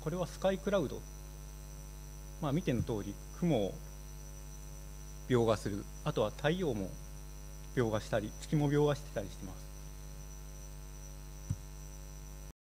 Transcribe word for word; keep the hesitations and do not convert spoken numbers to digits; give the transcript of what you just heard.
これはスカイクラウド、まあ見ての通り雲を描画する、あとは太陽も描画したり月も描画してたりしてます。